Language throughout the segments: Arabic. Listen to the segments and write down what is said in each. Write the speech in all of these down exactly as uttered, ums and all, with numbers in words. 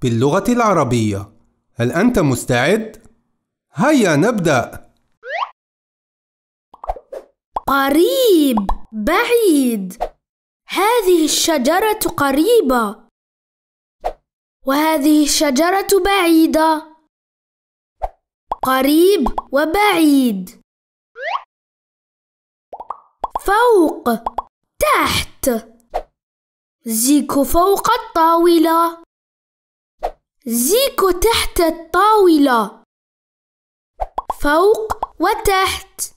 باللغة العربية. هل أنت مستعد؟ هيا نبدأ. قريب، بعيد. هذه الشجرة قريبة، وهذه الشجرة بعيدة. قريب وبعيد. فوق، تحت. زيكو فوق الطاولة، زيكو تحت الطاولة. فوق وتحت.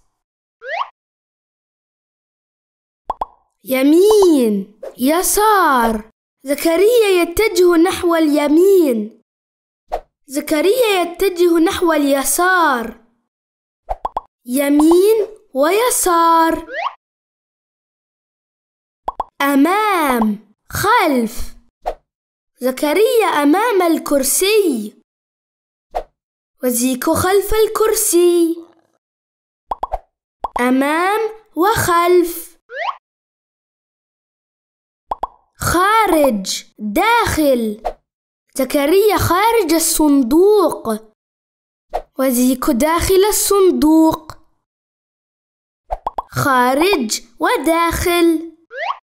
يمين، يسار. زكريا يتجه نحو اليمين، زكريا يتجه نحو اليسار. يمين ويسار. أمام، خلف. زكريا أمام الكرسي، وزيكو خلف الكرسي. أمام وخلف. خارج، داخل. زكريا خارج الصندوق، وزيكو داخل الصندوق. خارج وداخل.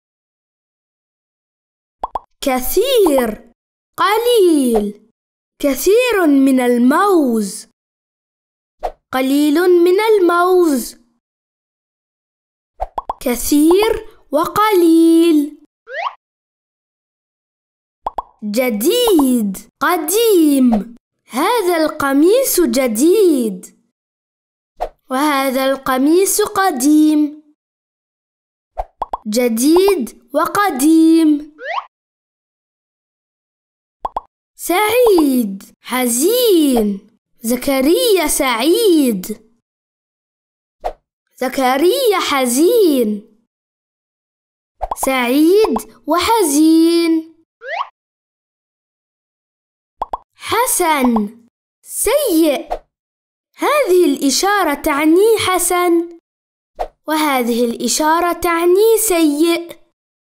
كثير، قليل. كثير من الموز، قليل من الموز. كثير وقليل. جديد، قديم. هذا القميص جديد، وهذا القميص قديم. جديد وقديم. سعيد، حزين. زكريا سعيد، زكريا حزين. سعيد وحزين. حسن، سيء. هذه الإشارة تعني حسن، وهذه الإشارة تعني سيء.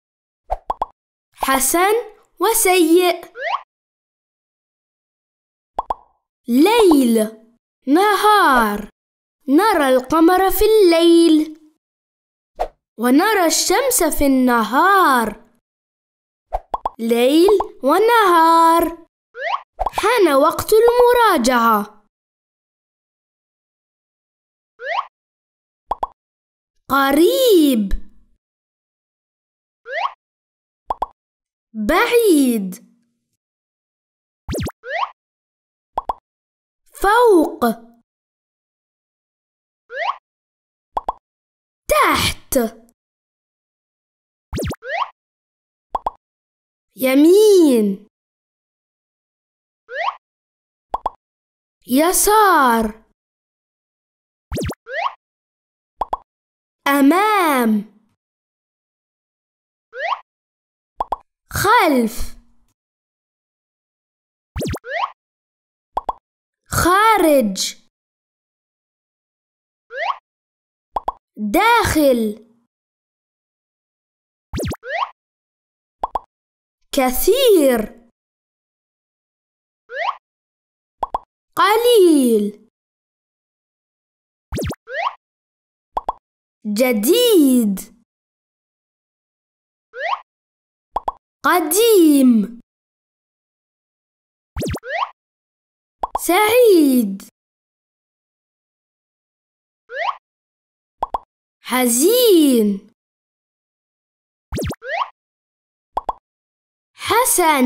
حسن وسيء. ليل، نهار. نرى القمر في الليل، ونرى الشمس في النهار. ليل ونهار. حان وقت المراجعة. قريب، بعيد. فوق، تحت. يمين، يسار. أمام، خلف. خارج، داخل. كثير، قليل. جديد، قديم. سعيد، حزين. حسن،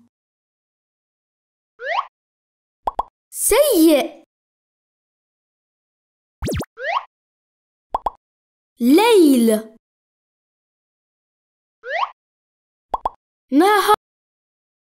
سيء. ليل، نهار.